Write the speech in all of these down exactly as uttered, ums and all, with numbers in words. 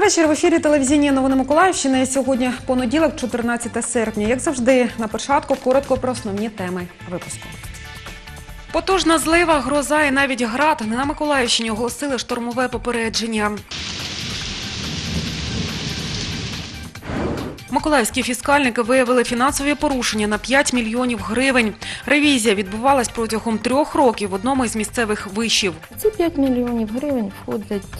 вечір. В ефірі телевізійні новини Миколаївщини. Сьогодні понеділок, чотирнадцяте серпня. Як завжди, на початку коротко про основні теми випуску. Потужна злива, гроза і навіть град. На Миколаївщині оголосили штормове попередження. Миколаївські фіскальники виявили фінансові порушення на п'ять мільйонів гривень. Ревізія відбувалась протягом трьох років в одному із місцевих вишів. Ці п'ять мільйонів гривень входять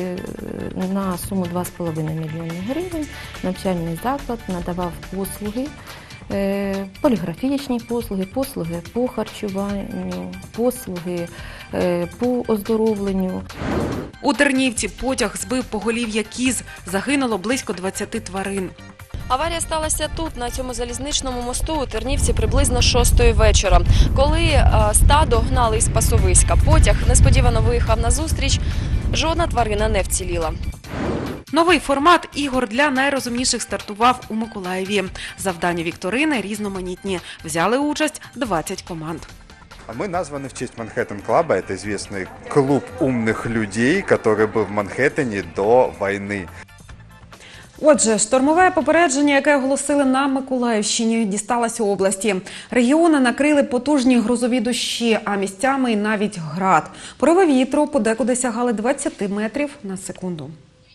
на суму два з половиною мільйони гривень. Навчальний заклад надавав послуги, поліграфічні послуги, послуги по харчуванню, послуги по оздоровленню. У Тернівці потяг збив поголів'я кіз. Загинуло близько двадцяти тварин. Аварія сталася тут, на цьому залізничному мосту у Тернівці приблизно шостої вечора. Коли стадо гнали із пасовиська, потяг несподівано виїхав назустріч, жодна тварина не вціліла. Новий формат ігор для найрозумніших стартував у Миколаєві. Завдання вікторини різноманітні. Взяли участь двадцять команд. Мы названы в честь Манхэттен-клуба. Это известный клуб умных людей, который был в Манхэттене до войны. Отже, штормове попередження, яке оголосили на Миколаївщині, дісталося області. Регіони накрили потужні грозові дощі, а місцями й навіть град. Пориви вітру подекуди сягали двадцяти метрів на секунду.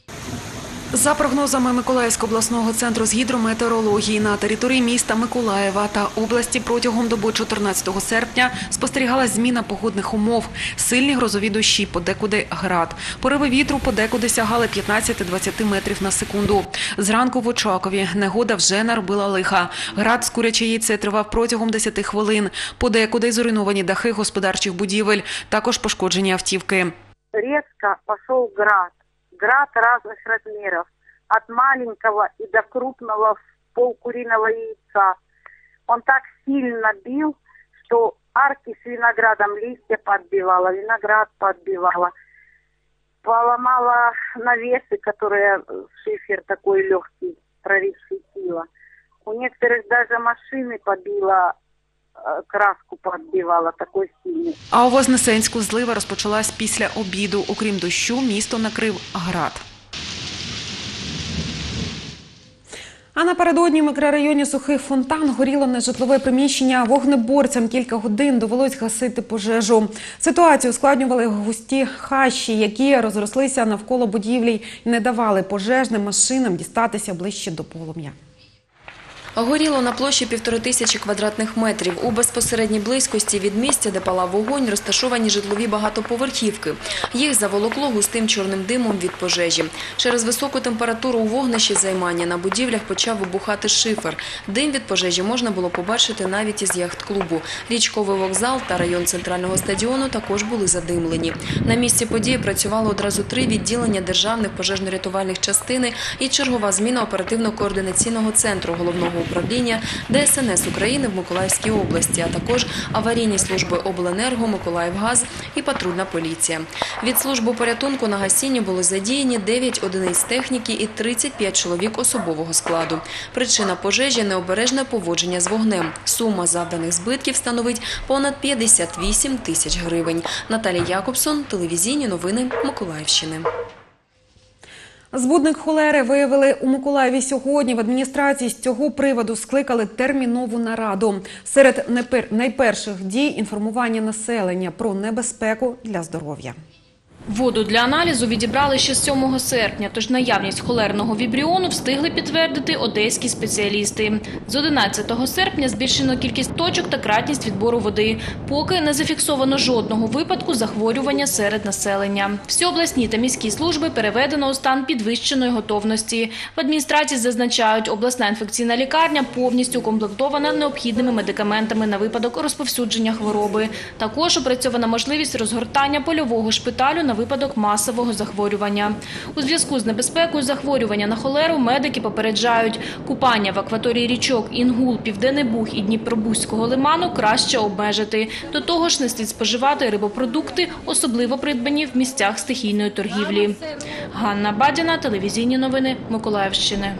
За прогнозами Миколаївського обласного центру з гідрометеорології, на території міста Миколаєва та області протягом доби чотирнадцятого серпня спостерігалась зміна погодних умов. Сильні грозові дощі, подекуди град. Пориви вітру подекуди сягали п'ятнадцяти-двадцяти метрів на секунду. Зранку в Очакові негода вже наробила лиха. Град з куряче яйце тривав протягом десяти хвилин. Подекуди зруйновані дахи господарчих будівель, також пошкоджені автівки. Резко пішов град. Град разных размеров, от маленького и до крупного в полкуриного яйца. Он так сильно бил, что арки с виноградом листья подбивало, виноград подбивало. Поломало навесы, которые шифер такой легкий, проривший сила. У некоторых даже машины побило, краску подбивала, такой сильний. А у Вознесенську злива розпочалась після обіду. Окрім дощу, місто накрив град. А напередодні в мікрорайоні Сухий Фонтан горіло нежитлове приміщення. Вогнеборцям кілька годин довелось гасити пожежу. Ситуацію ускладнювали густі хащі, які розрослися навколо будівлі і не давали пожежним машинам дістатися ближче до полум'я. Горіло на площі півтори тисячі квадратних метрів. У безпосередній близькості від місця, де палав вогонь, розташовані житлові багатоповерхівки. Їх заволокло густим чорним димом від пожежі. Через високу температуру у вогнищі займання на будівлях почав вибухати шифер. Дим від пожежі можна було побачити навіть із яхт-клубу. Річковий вокзал та район центрального стадіону також були задимлені. На місці події працювало одразу три відділення державних пожежно-рятувальних частини і чергова зміна оперативно-координаційного центру головного управління Де Ес Ен Ес України в Миколаївській області, а також аварійні служби Обленерго, Миколаївгаз і патрульна поліція. Від служби порятунку на гасінні були задіяні дев'ять одиниць техніки і тридцять п'ять чоловік особового складу. Причина пожежі – необережне поводження з вогнем. Сума завданих збитків становить понад п'ятдесят вісім тисяч гривень. Наталія Якобсон, телевізійні новини Миколаївщини. Збудник холери виявили у Миколаєві сьогодні. В адміністрації з цього приводу скликали термінову нараду. Серед найперших дій – інформування населення про небезпеку для здоров'я. Воду для аналізу відібрали ще сьомого серпня, тож наявність холерного вібріону встигли підтвердити одеські спеціалісти. З одинадцятого серпня збільшено кількість точок та кратність відбору води. Поки не зафіксовано жодного випадку захворювання серед населення. Всі обласні та міські служби переведено у стан підвищеної готовності. В адміністрації зазначають, обласна інфекційна лікарня повністю укомплектована необхідними медикаментами на випадок розповсюдження хвороби. Також опрацьована можливість розгортання польового шпиталю на випадок масового захворювання. У зв'язку з небезпекою захворювання на холеру медики попереджають, купання в акваторії річок Інгул, Південний Буг і Дніпробузького лиману краще обмежити. До того ж, не слід споживати рибопродукти, особливо придбані в місцях стихійної торгівлі. Ганна Бадіна, телевізійні новини Миколаївщини.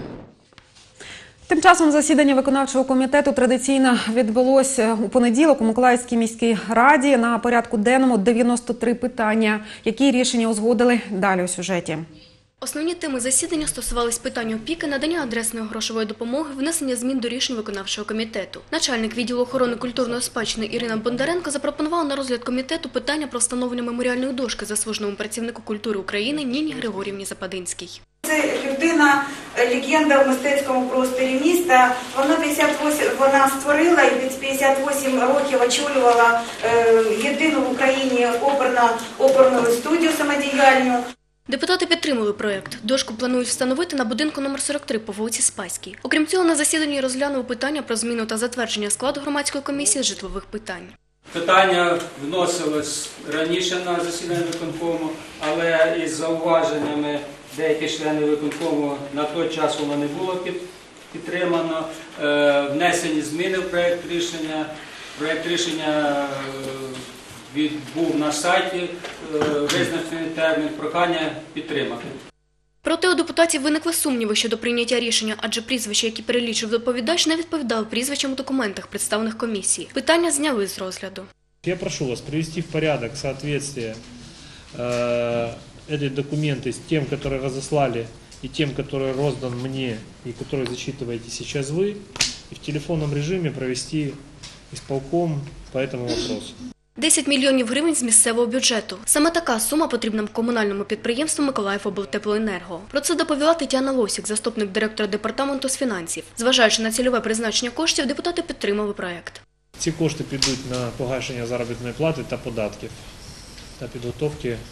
Тим часом засідання виконавчого комітету традиційно відбулося у понеділок у Миколаївській міській раді. На порядку денному дев'яносто три питання. Які рішення узгодили, далі у сюжеті. Основні теми засідання стосувались питань опіки, надання адресної грошової допомоги, внесення змін до рішень виконавчого комітету. Начальник відділу охорони культурної спадщини Ірина Бондаренко запропонувала на розгляд комітету питання про встановлення меморіальної дошки заслуженому працівнику культури України Ніні Григорівні Западинській. Це людина, легенда в мистецькому просторі міста. Вона п'ятдесят вісім, вона створила і п'ятдесят вісім років очолювала е, єдину в Україні оперну, оперну студію самодіяльну. Депутати підтримали проєкт. Дошку планують встановити на будинку номер сорок три по вулиці Спаській. Окрім цього, на засіданні розглянули питання про зміну та затвердження складу громадської комісії з житлових питань. Питання вносилось раніше на засідання виконкому, але із зауваженнями деяких членів виконкому на той час воно не було під, підтримано. Е, внесені зміни в проєкт рішення. Проєкт рішення від, був на сайті, е, визначений термін, прохання підтримати. Проте у депутатів виникли сумніви щодо прийняття рішення, адже прізвища, які перелічив доповідач, не відповідали прізвищам у документах, представлених комісії. Питання зняли з розгляду. Я прошу вас привести в порядок соответствие э, эти документы с тем, которые разослали, и тем, который роздан мне, и который зачитываете сейчас вы, и в телефонном режиме провести исполком по этому вопросу. десять мільйонів гривень з місцевого бюджету. Саме така сума потрібна комунальному підприємству «Миколаївоблтеплоенерго». Про це доповіла Тетяна Лосік, заступник директора департаменту з фінансів. Зважаючи на цільове призначення коштів, депутати підтримали проєкт. Ці кошти підуть на погашення заробітної плати та податків та підготовки е,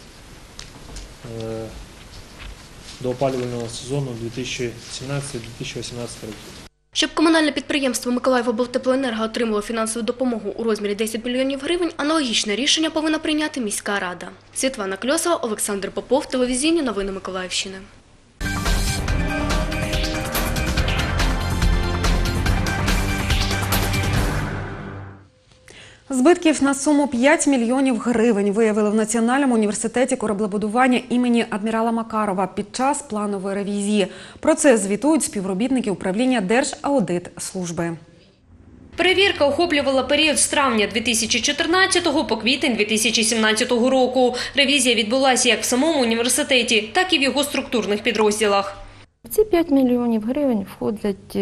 до опалювального сезону дві тисячі сімнадцятого - дві тисячі вісімнадцятого років. Щоб комунальне підприємство «Миколаївоблтеплоенерго» отримало фінансову допомогу у розмірі десять мільйонів гривень, аналогічне рішення повинна прийняти міська рада. Світлана Кльосова, Олександр Попов, телевізійні новини Миколаївщини. Збитків на суму п'ять мільйонів гривень виявили в Національному університеті кораблебудування імені адмірала Макарова під час планової ревізії. Про це звітують співробітники управління Держаудитслужби. Перевірка охоплювала період з травня дві тисячі чотирнадцятого по квітень дві тисячі сімнадцятого року. Ревізія відбулася як в самому університеті, так і в його структурних підрозділах. Ці п'ять мільйонів гривень входять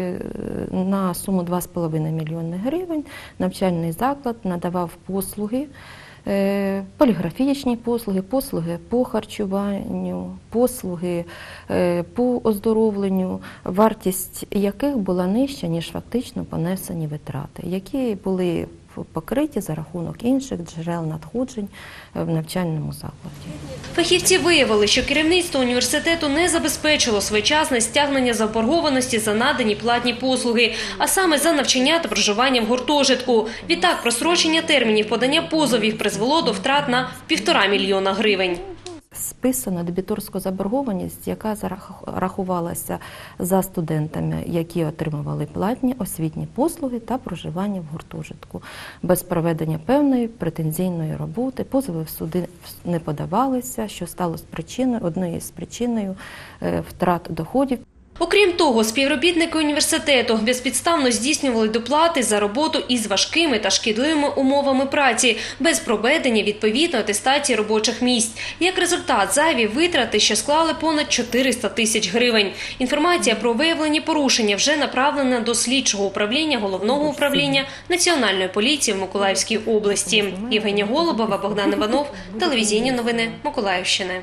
на суму два з половиною мільйони гривень. Навчальний заклад надавав послуги, поліграфічні послуги, послуги по харчуванню, послуги по оздоровленню, вартість яких була нижча, ніж фактично понесені витрати, які були покриті за рахунок інших джерел надходжень в навчальному закладі. Фахівці виявили, що керівництво університету не забезпечило своєчасне стягнення заборгованості за надані платні послуги, а саме за навчання та проживання в гуртожитку. Відтак, просрочення термінів подання позовів призвело до втрат на півтора мільйона гривень. Списано дебіторську заборгованість, яка рахувалася за студентами, які отримували платні освітні послуги та проживання в гуртожитку. Без проведення певної претензійної роботи позови в суди не подавалися, що стало причиною, однією з причиною втрат доходів. Окрім того, співробітники університету безпідставно здійснювали доплати за роботу із важкими та шкідливими умовами праці, без проведення відповідної атестації робочих місць. Як результат, зайві витрати, що склали понад чотириста тисяч гривень. Інформація про виявлені порушення вже направлена до слідчого управління Головного управління Національної поліції в Миколаївській області. Євгенія Голубова, Богдан Іванов, телевізійні новини Миколаївщини.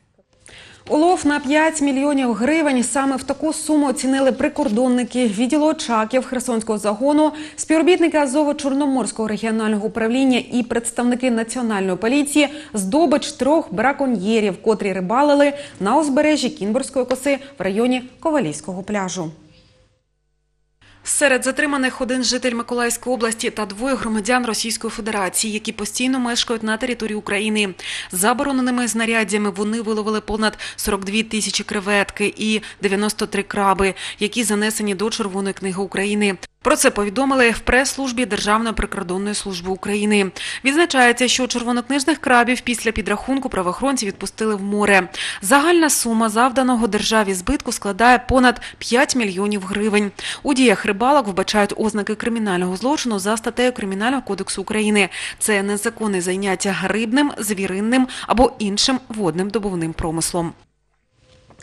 Улов на п'ять мільйонів гривень. Саме в таку суму оцінили прикордонники відділу Очаків Херсонського загону, співробітники Азово-Чорноморського регіонального управління і представники Національної поліції здобич трьох браконьєрів, котрі рибалили на узбережжі Кінбурзької коси в районі Ковалівського пляжу. Серед затриманих один житель Миколаївської області та двоє громадян Російської Федерації, які постійно мешкають на території України. Забороненими знаряддями вони виловили понад сорок дві тисячі креветки і дев'яносто три краби, які занесені до Червоної книги України. Про це повідомили в прес-службі Державної прикордонної служби України. Відзначається, що червонокнижних крабів після підрахунку правоохоронці відпустили в море. Загальна сума завданого державі збитку складає понад п'ять мільйонів гривень. У діях рибалок вбачають ознаки кримінального злочину за статтею Кримінального кодексу України. Це незаконне заняття рибним, звіринним або іншим водним добувним промислом.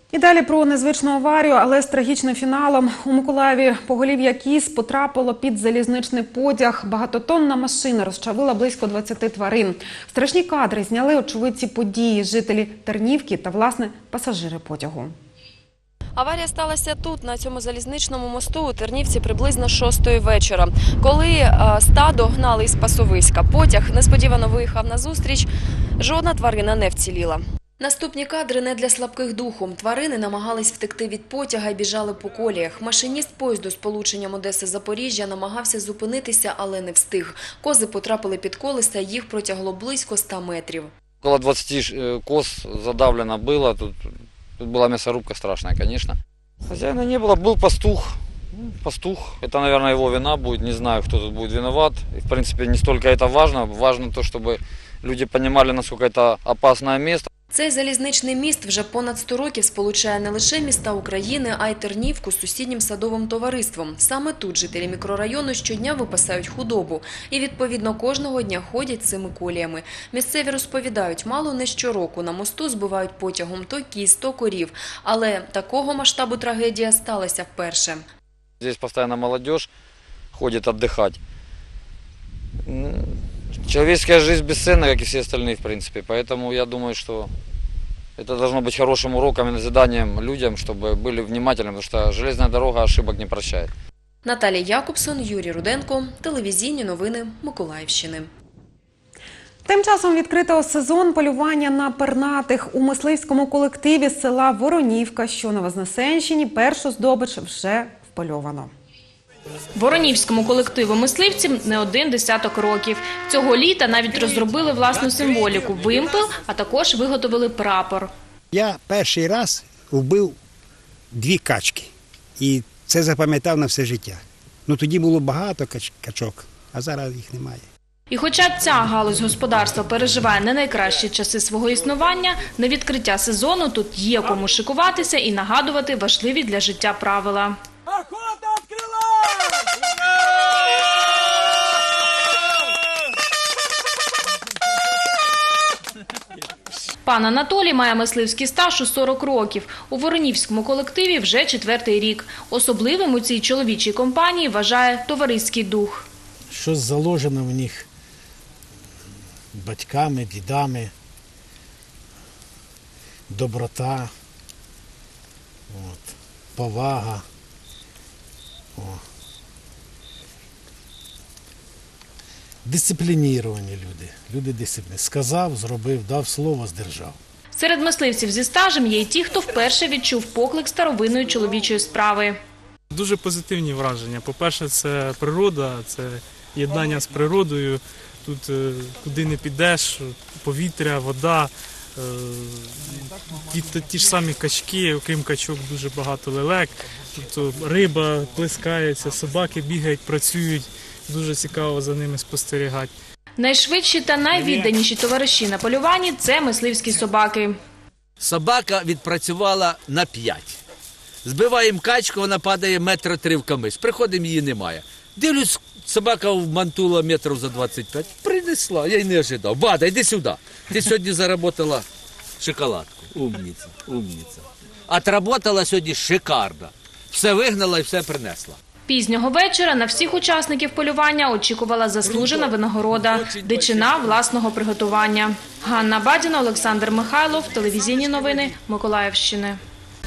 І далі про незвичну аварію, але з трагічним фіналом. У Миколаєві поголів'я кіз потрапило під залізничний потяг. Багатотонна машина розчавила близько двадцяти тварин. Страшні кадри зняли очевидці події, жителі Тернівки та, власне, пасажири потягу. Аварія сталася тут, на цьому залізничному мосту у Тернівці приблизно шостої вечора. Коли е, стадо гнали із пасовиська, потяг несподівано виїхав назустріч, жодна тварина не вціліла. Наступні кадри не для слабких духом. Тварини намагались втекти від потяга і біжали по коліях. Машиніст поїзду з полученням Одеси-Запоріжжя намагався зупинитися, але не встиг. Кози потрапили під колеса, їх протягло близько ста метрів. Около двадцати коз задавлено было, тут, тут была мясорубка страшная, конечно. Хозяина не было, был пастух. Пастух, это, наверное, его вина будет, не знаю, кто тут будет виноват. И, в принципе, не столько это важно, важно то, чтобы люди понимали, насколько это опасное место. Цей залізничний міст вже понад сто років сполучає не лише міста України, а й Тернівку з сусіднім садовим товариством. Саме тут жителі мікрорайону щодня випасають худобу. І, відповідно, кожного дня ходять цими коліями. Місцеві розповідають, мало не щороку на мосту збивають потягом то кіз, то корів. Але такого масштабу трагедія сталася вперше. Здесь постоянно молодежь ходит отдыхать. Человеческая жизнь бесценна, как и все остальные, в принципе. Поэтому я думаю, что это должно быть хорошим уроком и назиданием людям, чтобы были внимательны, потому что железная дорога ошибок не прощает. Наталія Якубсон, Юрій Руденко. Телевізійні новини Миколаївщини. Тим часом відкрито сезон полювання на пернатих. У мисливському колективі села Воронівка, що на Вознесенщині, першу здобич вже впольовано. Воронівському колективу мисливців не один десяток років. Цього літа навіть розробили власну символіку – вимпел, а також виготовили прапор. Я перший раз вбив дві качки. І це запам'ятав на все життя. Ну тоді було багато кач- качок, а зараз їх немає. І хоча ця галузь господарства переживає не найкращі часи свого існування, на відкриття сезону тут є кому шикуватися і нагадувати важливі для життя правила. Пан Анатолій має мисливський стаж у сорок років. У Воронівському колективі вже четвертий рік. Особливим у цій чоловічій компанії вважає товариський дух. Щось заложено в них батьками, дідами, доброта, от, повага. О. Дисциплініровані люди. Люди дисципліновані. Сказав, зробив, дав слово, здержав. Серед мисливців зі стажем є й ті, хто вперше відчув поклик старовинної чоловічої справи. Дуже позитивні враження. По-перше, це природа, це єднання з природою. Тут куди не підеш, повітря, вода, ті, ті ж самі качки, окрім качок дуже багато лелек. Тут риба плескається, собаки бігають, працюють. Дуже цікаво за ними спостерігати. Найшвидші та найвідданіші товариші на полюванні – це мисливські собаки. Собака відпрацювала на п'ять. Збиваємо качку, вона падає метра три в камиш. Приходимо, її немає. Дивлюсь, собака вмантула метрів за двадцять п'ять. Принесла, я й не ожидав. Бада, йди сюди. Ти сьогодні заработала шоколадку. Умниця, умниця. Отработала сьогодні шикарно. Все вигнала і все принесла. Пізнього вечора на всіх учасників полювання очікувала заслужена винагорода – дичина власного приготування. Ганна Бадіна, Олександр Михайлов, телевізійні новини Миколаївщини.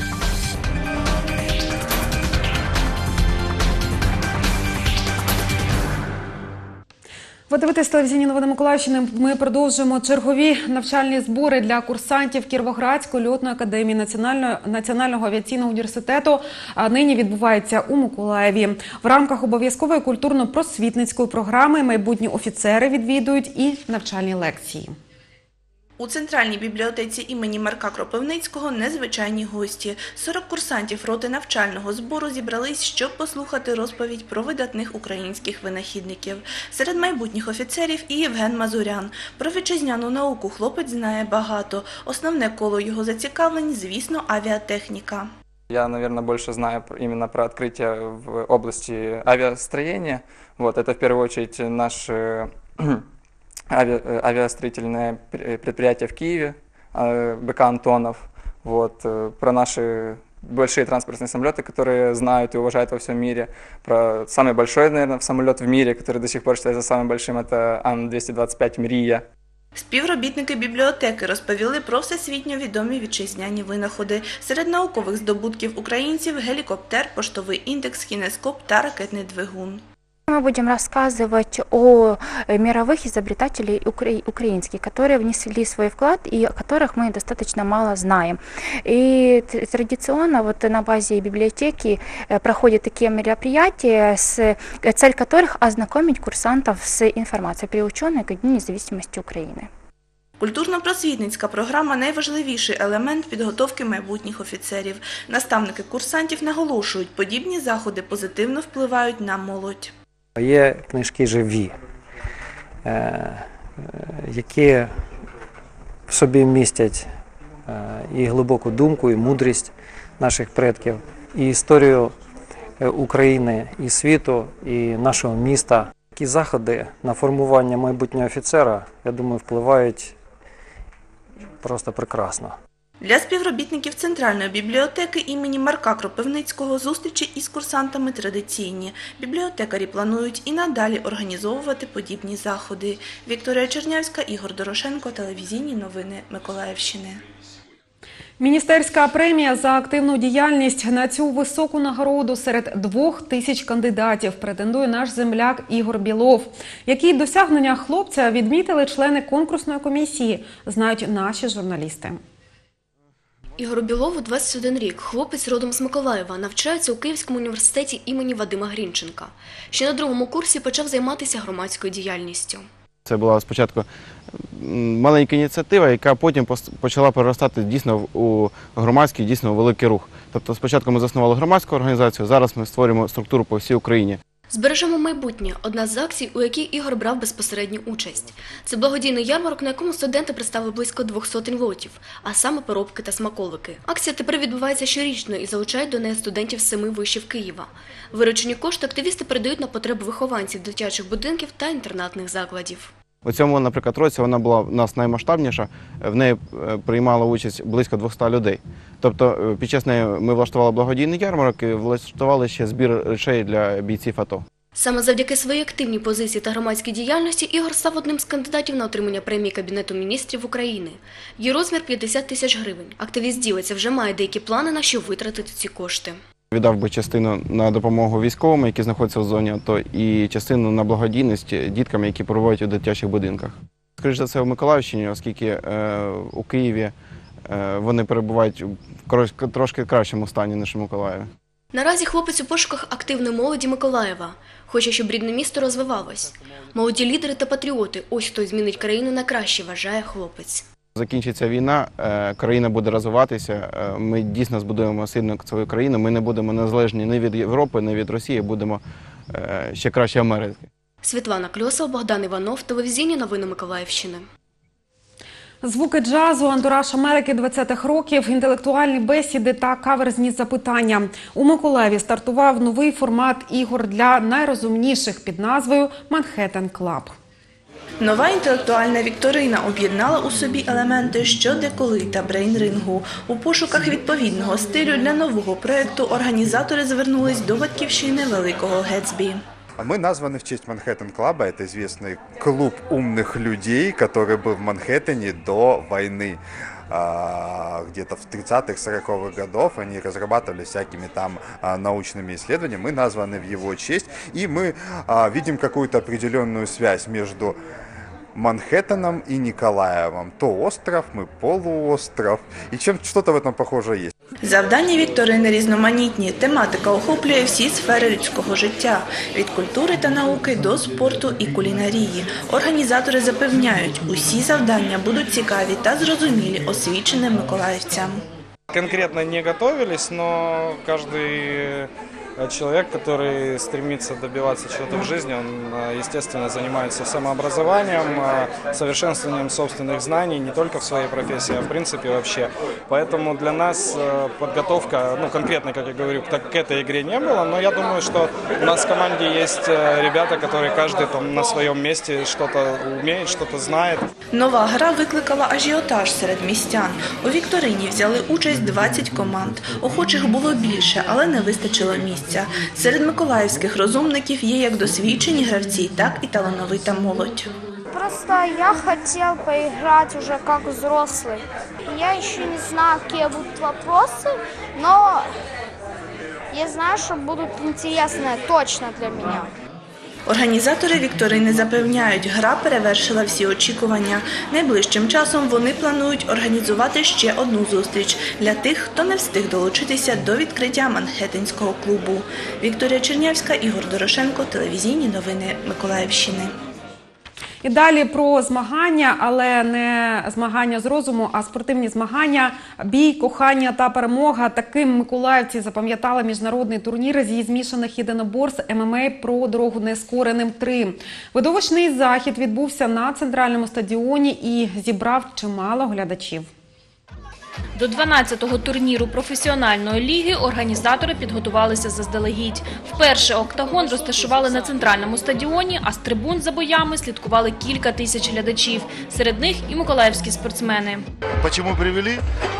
Ви дивитесь телевізійні новини Миколаївщини. Ми продовжуємо чергові навчальні збори для курсантів Кіровоградської льотної академії Національного, Національного авіаційного університету. Нині відбувається у Миколаєві. В рамках обов'язкової культурно-просвітницької програми майбутні офіцери відвідують і навчальні лекції. У Центральній бібліотеці імені Марка Кропивницького незвичайні гості. сорок курсантів роти навчального збору зібрались, щоб послухати розповідь про видатних українських винахідників. Серед майбутніх офіцерів і Євген Мазурян. Про вітчизняну науку хлопець знає багато. Основне коло його зацікавлень, звісно, авіатехніка. Я, наверное, больше знаю именно про открытия в области авиастроения. Вот, это в первую очередь наш авиа, авиастроительное предприятие в Киеве, БК «Антонов». вот, э, про наши большие транспортные самолеты, которые знают и уважают во всем мире, про самый большой, наверное, самолет в мире, который до сих пор считается самым большим, это Ан двісті двадцять п'ять «Мрія». Співробітники бібліотеки розповіли про всесвітньо відомі вітчизняні винаходи. Серед наукових здобутків українців – гелікоптер, поштовий індекс, кінескоп та ракетний двигун. Мы будем рассказывать о мировых изобретателях украинских, которые внесли свой вклад и о которых мы достаточно мало знаем. И традиционно вот на базе библиотеки проходят такие мероприятия, цель которых ознакомить курсантов с информацией, приуроченной ко Дню независимости Украины. Культурно-просвітницька програма – найважливіший елемент підготовки майбутніх офіцерів. Наставники курсантів наголошують, подібні заходи позитивно впливають на молодь. Є книжки живі, які в собі містять і глибоку думку, і мудрість наших предків, і історію України, і світу, і нашого міста. Такі заходи на формування майбутнього офіцера, я думаю, впливають просто прекрасно. Для співробітників Центральної бібліотеки імені Марка Кропивницького зустрічі із курсантами традиційні. Бібліотекарі планують і надалі організовувати подібні заходи. Вікторія Чернявська, Ігор Дорошенко, телевізійні новини Миколаївщини. Міністерська премія за активну діяльність. На цю високу нагороду серед двох тисяч кандидатів претендує наш земляк Ігор Білов. Які досягнення хлопця відмітили члени конкурсної комісії, знають наші журналісти. Ігору Білову двадцять один рік. Хлопець родом з Миколаєва, навчається у Київському університеті імені Вадима Грінченка. Ще на другому курсі почав займатися громадською діяльністю. Це була спочатку маленька ініціатива, яка потім почала переростати дійсно у громадський, дійсно у великий рух. Тобто спочатку ми заснували громадську організацію, зараз ми створюємо структуру по всій Україні. «Збережемо майбутнє» – одна з акцій, у якій Ігор брав безпосередню участь. Це благодійний ярмарок, на якому студенти представили близько двох сотень лотів, а саме поробки та смаколики. Акція тепер відбувається щорічно і залучають до неї студентів з семи вишів Києва. Виручені кошти активісти передають на потреби вихованців дитячих будинків та інтернатних закладів. У цьому, наприклад, році вона була у нас наймасштабніша, в неї приймало участь близько двохсот людей. Тобто під час неї ми влаштували благодійний ярмарок і влаштували ще збір речей для бійців АТО. Саме завдяки своїй активній позиції та громадській діяльності Ігор став одним з кандидатів на отримання премії Кабінету міністрів України. Її розмір – п'ятдесят тисяч гривень. Активіст ділиться, вже має деякі плани, на що витратити ці кошти. Віддав би частину на допомогу військовим, які знаходяться в зоні АТО, і частину на благодійність діткам, які перебувають у дитячих будинках. Скоріше за все, в Миколаївщині, оскільки е, у Києві е, вони перебувають в трошки кращому стані, ніж у Миколаєві. Наразі хлопець у пошуках активної молоді Миколаєва. Хоче, щоб рідне місто розвивалось. Молоді лідери та патріоти – ось хто змінить країну на краще, вважає хлопець. Закінчиться війна, країна буде розвиватися, ми дійсно збудуємо сильну свою країну, ми не будемо незалежні ні від Європи, ні від Росії, будемо ще краще Америки. Світлана Кльосова, Богдан Іванов, телевізійні новини Миколаївщини. Звуки джазу, антураж Америки двадцятих років, інтелектуальні бесіди та каверзні запитання. У Миколаєві стартував новий формат ігор для найрозумніших під назвою «Манхеттен Клаб». Нова інтелектуальна вікторина об'єднала у собі елементи «Що, де, коли» та брейн-рингу. У пошуках відповідного стилю для нового проєкту організатори звернулись до батьківщини Великого Гетсбі. Мы названы в честь Манхэттен Клаба. Это известный клуб умных людей, который был в Манхэттене до войны. Где-то в тридцатых, сороковых годов они разрабатывали всякими там научными исследованиями. Мы названы в его честь, и мы видим какую-то определенную связь между Манхэттеном и Николаевым. То остров, мы полуостров, и чем что-то в этом похоже есть. Завдання вікторини різноманітні. Тематика охоплює всі сфери людського життя – від культури та науки до спорту і кулінарії. Організатори запевняють, усі завдання будуть цікаві та зрозумілі освіченим миколаївцям. Конкретно не готовились, но каждый человек, который стремится добиваться чего-то в жизни, он, естественно, занимается самообразованием, совершенствованием собственных знаний не только в своей профессии, а в принципе вообще. Поэтому для нас подготовка, ну конкретно, как я говорю, к этой игре не было, но я думаю, что у нас в команде есть ребята, которые каждый там на своем месте что-то умеет, что-то знает. Нова гра викликала ажіотаж серед містян. У вікторині взяли участь двадцять команд. Охочих було більше, але не вистачило місця. Серед миколаївських розумників є як досвідчені гравці, так і талановита молодь. Просто я хотел поиграть уже как взрослый. Я еще не знаю, какие будут вопросы, но я знаю, что будут интересные точно для меня. Організатори вікторини запевняють, гра перевершила всі очікування. Найближчим часом вони планують організувати ще одну зустріч для тих, хто не встиг долучитися до відкриття Манхеттенського клубу. Вікторія Чернявська, Ігор Дорошенко, телевізійні новини Миколаївщини. І далі про змагання, але не змагання з розуму, а спортивні змагання, бій, кохання та перемога. Таким миколаївці запам'ятали міжнародний турнір зі змішаних єдиноборств ем ем а про дорогу нескореним три. Видовищний захід відбувся на центральному стадіоні і зібрав чимало глядачів. До дванадцятого турніру професіональної ліги організатори підготувалися заздалегідь. Вперше октагон розташували на центральному стадіоні, а з трибун за боями слідкували кілька тисяч глядачів. Серед них і миколаївські спортсмени. Чому привели?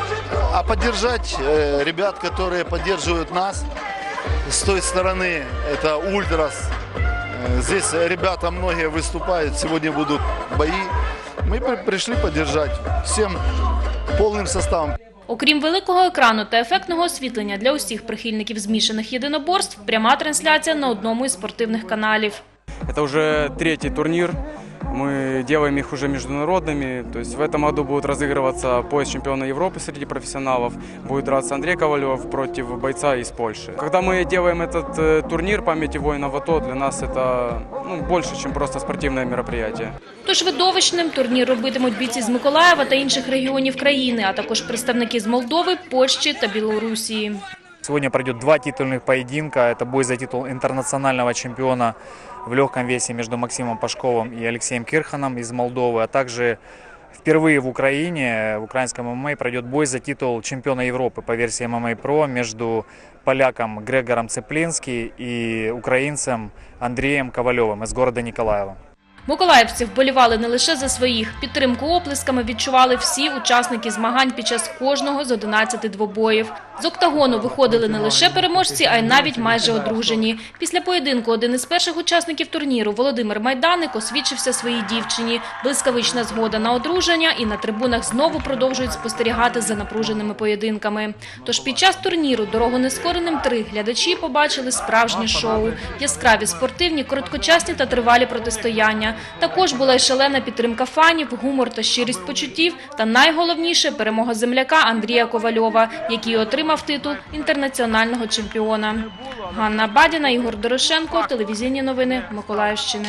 А підтримати ребят, які підтримують нас з тієї сторони, це ультрас. Здесь ребята многие выступают, сегодня будут бои. Мы пришли поддержать всем повним составом. Окрім великого екрану та ефектного освітлення для усіх прихильників змішаних єдиноборств, пряма трансляція на одному із спортивних каналів. Це вже третій турнір. Мы делаем их уже международными, то есть в этом году будет разыгрываться пояс чемпиона Европы среди профессионалов, будет драться Андрей Ковалев против бойца из Польши. Когда мы делаем этот э, турнир памяти воинов АТО, для нас это ну, больше, чем просто спортивное мероприятие. Тож видовищним турнір робитимуть бійці з Миколаєва та інших регіонів країни, а також представники з Молдови, Польщі та Білорусі. Сегодня пройдет два титульных поединка. Это бой за титул интернационального чемпиона в легком весе между Максимом Пашковым и Алексеем Кирханом из Молдовы. А также впервые в Украине, в украинском эм эм а, пройдет бой за титул чемпиона Европы по версии эм эм а про между поляком Грегором Цеплински и украинцем Андреем Ковалевым из города Николаева. Миколаївці вболівали не лише за своїх. Підтримку оплесками відчували всі учасники змагань під час кожного з одинадцяти двобоїв. З октагону виходили не лише переможці, а й навіть майже одружені. Після поєдинку один із перших учасників турніру, Володимир Майданик, освідчився своїй дівчині. Блискавична згода на одруження, і на трибунах знову продовжують спостерігати за напруженими поєдинками. Тож під час турніру «Дорогу нескореним три» глядачі побачили справжнє шоу. Яскраві, спортивні, короткочасні та тривалі протистояння. Також була й шалена підтримка фанів, гумор та щирість почуттів, та найголовніше – перемога земляка Андрія Ковальова, який отримав титул інтернаціонального чемпіона. Ганна Бадіна, Ігор Дорошенко, телевізійні новини Миколаївщини.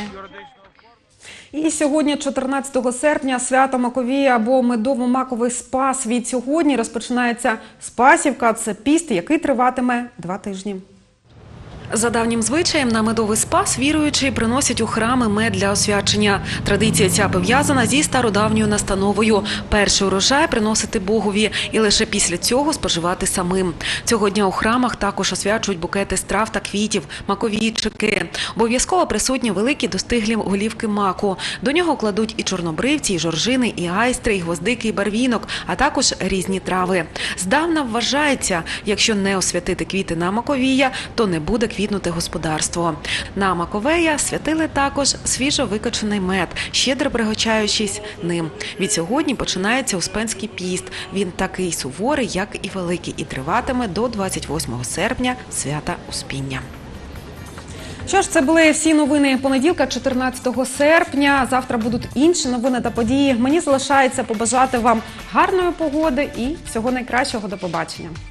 І сьогодні, чотирнадцятого серпня, свято Маковія або медово-маковий спас. Від сьогодні розпочинається Спасівка – це піст, який триватиме два тижні. За давнім звичаєм на медовий спас віруючі приносять у храми мед для освячення. Традиція ця пов'язана зі стародавньою настановою – перший урожай приносити Богові і лише після цього споживати самим. Цього дня у храмах також освячують букети з трав та квітів, маковійчики. Обов'язково присутні великі достиглі голівки маку. До нього кладуть і чорнобривці, і жоржини, і айстри, і гвоздики, і барвінок, а також різні трави. Здавна вважається, якщо не освятити квіти на Маковія, то не буде квітів. Квітнути господарство. На Маковея святили також свіжо викочений мед, щедро пригощаючись ним. Від сьогодні починається Успенський піст. Він такий суворий, як і великий, і триватиме до двадцять восьмого серпня, свята Успіння. Що ж, це були всі новини понеділка, чотирнадцятого серпня. Завтра будуть інші новини та події. Мені залишається побажати вам гарної погоди і всього найкращого. До побачення.